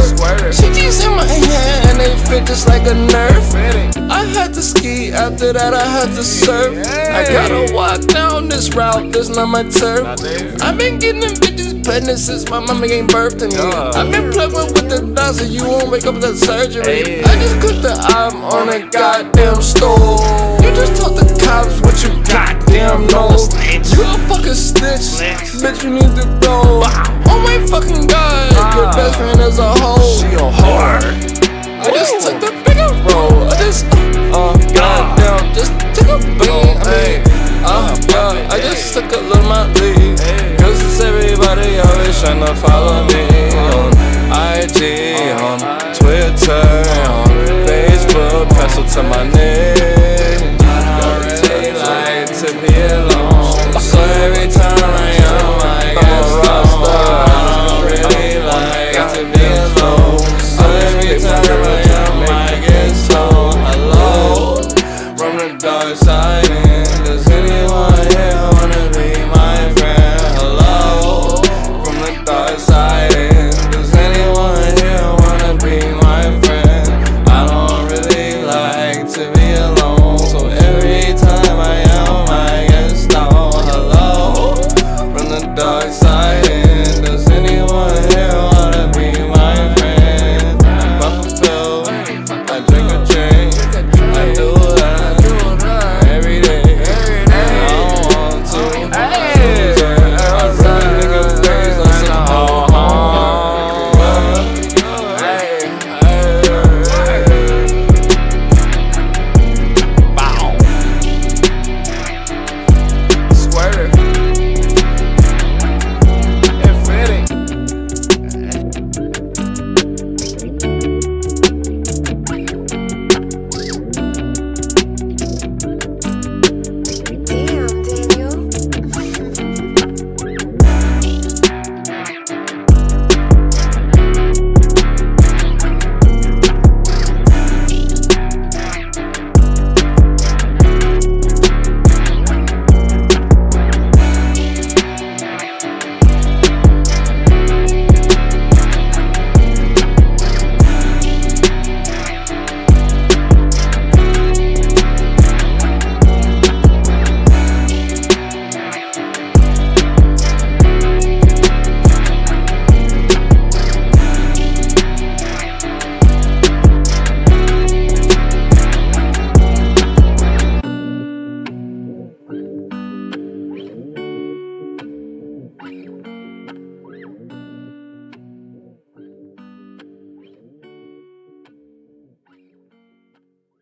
CG's in my hand and they fit just like a nerf. I had to ski, after that I had to surf. I gotta walk down this route, this not my turf. I've been getting them bitches pregnant since my mama gave birth to me. I've been plugging with the doctor, you won't wake up without surgery. I just cooked the album on a goddamn stove. You just told the cops what you goddamn know. You a fucking snitch, bitch, you need to go. Oh my fucking god, your best friend is a hoe. She a whore. I just took the bigger roll. I just, goddamn, just took a bean. Yeah, I just took a little my lead. Cause everybody always tryna follow me on IG, on Twitter, on Facebook, pencil to my name. I really like to be alone, so every time I am, I get stoned. I really like to be alone, so every time